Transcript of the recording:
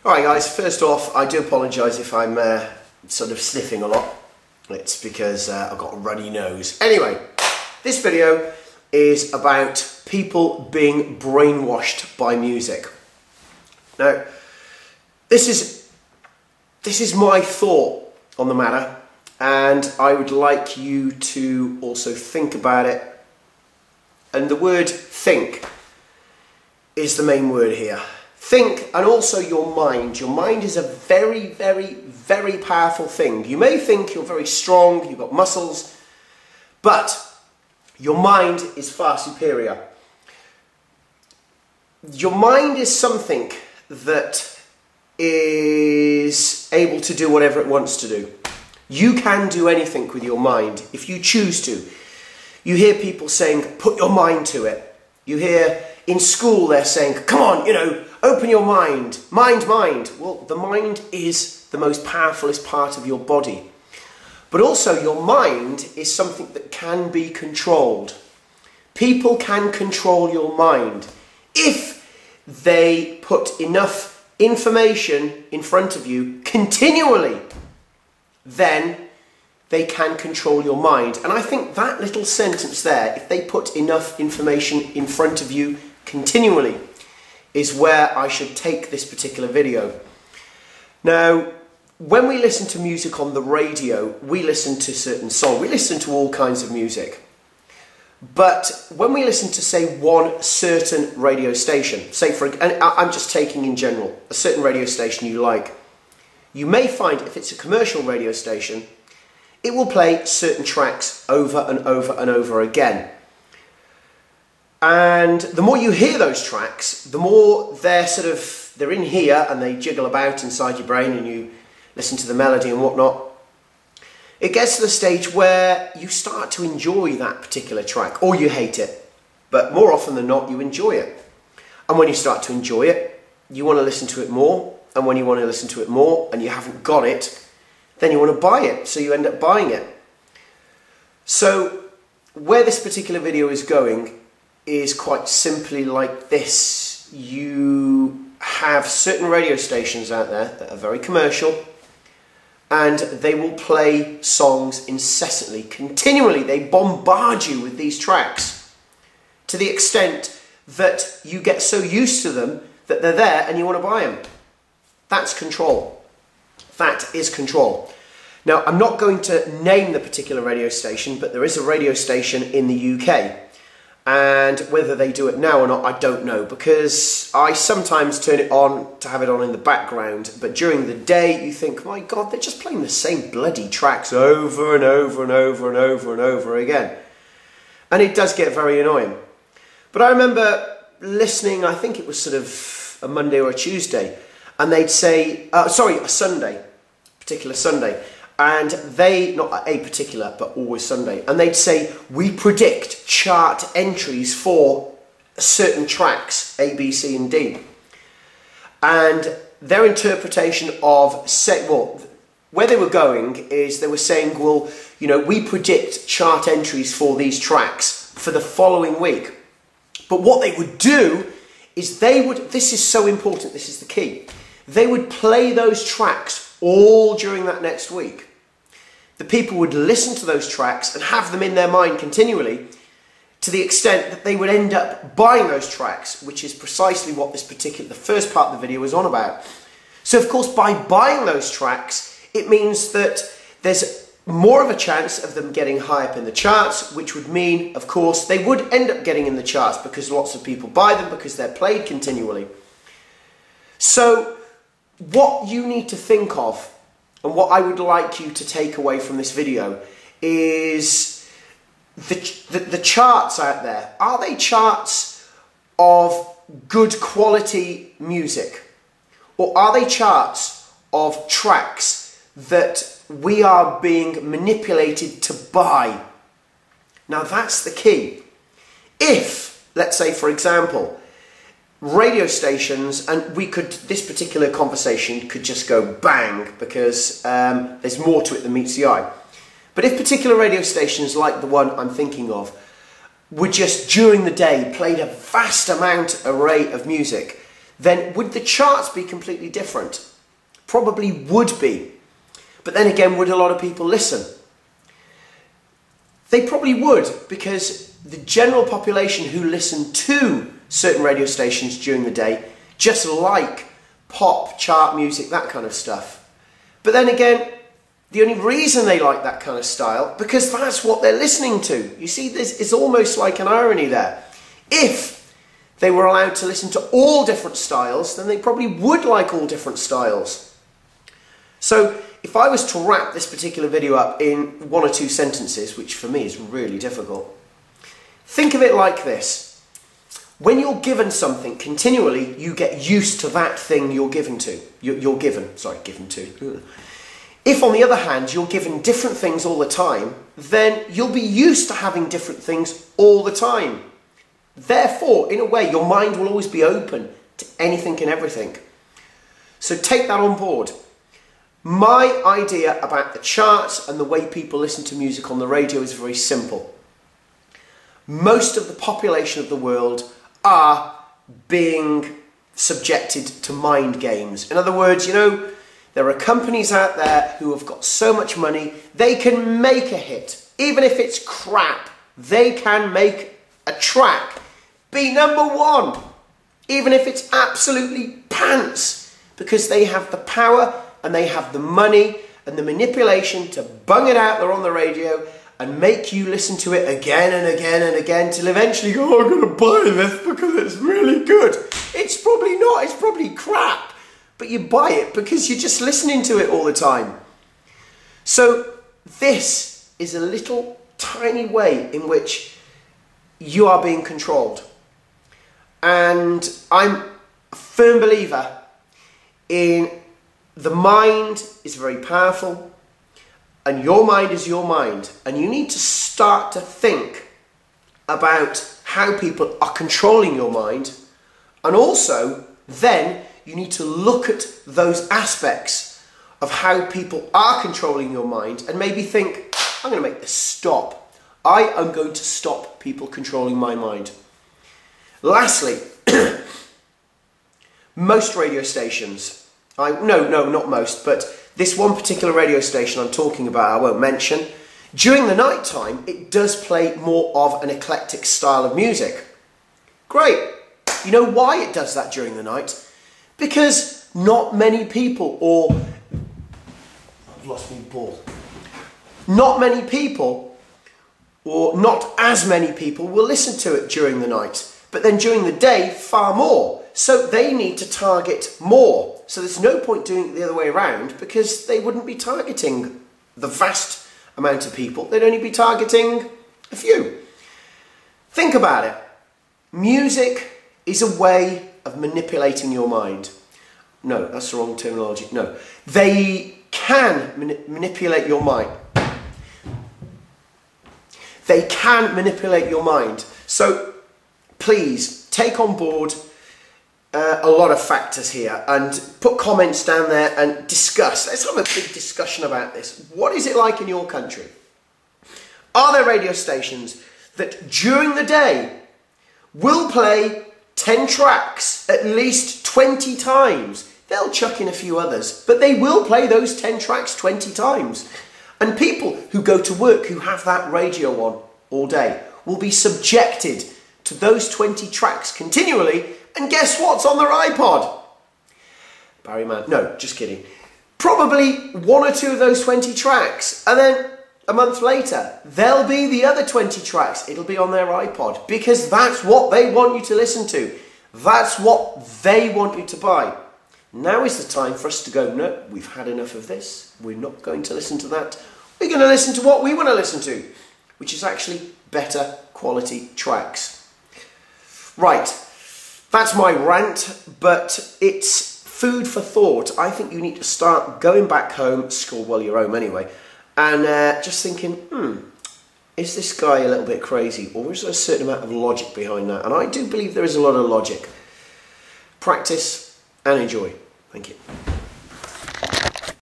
Alright guys, first off, I do apologise if I'm sort of sniffing a lot. It's because I've got a runny nose. Anyway, this video is about people being brainwashed by music. Now, this is my thought on the matter, and I would like you to also think about it. And the word think is the main word here. Think, and also your mind. Your mind is a very, very, very powerful thing. You may think you're very strong, you've got muscles, but your mind is far superior. Your mind is something that is able to do whatever it wants to do. You can do anything with your mind if you choose to. You hear people saying, put your mind to it. You hear in school they're saying, come on, open your mind. Mind. Well, the mind is the most powerful part of your body. But also your mind is something that can be controlled. People can control your mind if they put enough information in front of you continually. Then they can control your mind. And I think that little sentence there, if they put enough information in front of you continually, is where I should take this particular video. Now, when we listen to music on the radio, we listen to certain songs. We listen to all kinds of music. But when we listen to, say, one certain radio station, and I'm just taking in general, a certain radio station you like, you may find if it's a commercial radio station, it will play certain tracks over and over and over again. And the more you hear those tracks, the more they're in here and they jiggle about inside your brain and you listen to the melody and whatnot. It gets to the stage where you start to enjoy that particular track, or you hate it. But more often than not, you enjoy it. And when you start to enjoy it, you want to listen to it more. And when you want to listen to it more and you haven't got it, then you want to buy it, so you end up buying it. So where this particular video is going is quite simply like this. You have certain radio stations out there that are very commercial, and they will play songs incessantly, continually. They bombard you with these tracks to the extent that you get so used to them that they're there and you want to buy them. That's control. That is control. Now, I'm not going to name the particular radio station, but there is a radio station in the UK. And whether they do it now or not, I don't know, because I sometimes turn it on to have it on in the background, but during the day you think, my God, they're just playing the same bloody tracks over and over and over and over and over again. And it does get very annoying. But I remember listening, I think it was sort of a Monday or a Tuesday, and they'd say, a Sunday, particular Sunday, and they, not a particular, but always Sunday, and they'd say, we predict chart entries for certain tracks, A, B, C, and D. And their interpretation of, where they were going is they were saying, well, we predict chart entries for these tracks for the following week. But what they would do is this is so important, this is the key, they would play those tracks all during that next week. The people would listen to those tracks and have them in their mind continually, to the extent that they would end up buying those tracks, which is precisely what the first part of the video was on about. So of course, by buying those tracks, it means that there's more of a chance of them getting high up in the charts, which would mean, of course, they would end up getting in the charts because lots of people buy them because they're played continually. So what you need to think of, and what I would like you to take away from this video, is the charts out there. Are they charts of good quality music? Or are they charts of tracks that we are being manipulated to buy? Now that's the key. If, let's say for example, radio stations, and this particular conversation could just go bang because there's more to it than meets the eye. But if particular radio stations like the one I'm thinking of were just during the day played a vast array of music, then would the charts be completely different? Probably would be. But then again, would a lot of people listen? They probably would, because the general population who listen to certain radio stations during the day just like pop, chart music, that kind of stuff. But then again, the only reason they like that kind of style, because that's what they're listening to. You see, this is almost like an irony there. If they were allowed to listen to all different styles, then they probably would like all different styles. So if I was to wrap this particular video up in 1 or 2 sentences, which for me is really difficult, think of it like this. When you're given something continually, you get used to that thing you're given to. Given to. If, on the other hand, you're given different things all the time, then you'll be used to having different things all the time. Therefore, in a way, your mind will always be open to anything and everything. So take that on board. My idea about the charts and the way people listen to music on the radio is very simple. Most of the population of the world are being subjected to mind games. In other words, you know, there are companies out there who have got so much money, they can make a hit. Even if it's crap, they can make a track be #1. Even if it's absolutely pants, because they have the power and they have the money and the manipulation to bung it out there on the radio and make you listen to it again and again and again till eventually you go, oh, I'm going to buy this because it's really good. It's probably not, it's probably crap. But you buy it because you're just listening to it all the time. So this is a little tiny way in which you are being controlled. And I'm a firm believer in the mind is very powerful, and your mind is your mind, and you need to start to think about how people are controlling your mind, and also then you need to look at those aspects of how people are controlling your mind and maybe think, I'm going to make this stop. I am going to stop people controlling my mind. Lastly, most radio stations, not most, but this one particular radio station I'm talking about, I won't mention, during the night time, it does play more of an eclectic style of music. Great. You know why it does that during the night? Because not many people, I've lost my ball. Not many people, or not as many people, will listen to it during the night. But then during the day, far more. So they need to target more. So there's no point doing it the other way around, because they wouldn't be targeting the vast amount of people. They'd only be targeting a few. Think about it. Music is a way of manipulating your mind. No, that's the wrong terminology. No. They can manipulate your mind. They can manipulate your mind. So please take on board a lot of factors here and put comments down there and discuss. Let's have a big discussion about this. What is it like in your country? Are there radio stations that during the day will play 10 tracks at least 20 times? They'll chuck in a few others, but they will play those 10 tracks 20 times. And people who go to work who have that radio on all day will be subjected to those 20 tracks continually, and guess what's on their iPod? Barry Mann. No, just kidding. Probably 1 or 2 of those 20 tracks, and then a month later, there'll be the other 20 tracks. It'll be on their iPod, because that's what they want you to listen to. That's what they want you to buy. Now is the time for us to go, no, we've had enough of this. We're not going to listen to that. We're going to listen to what we want to listen to, which is actually better quality tracks. Right, that's my rant, but it's food for thought. I think you need to start going back home, school while you're home anyway, and just thinking, is this guy a little bit crazy, or is there a certain amount of logic behind that? And I do believe there is a lot of logic. Practice and enjoy. Thank you.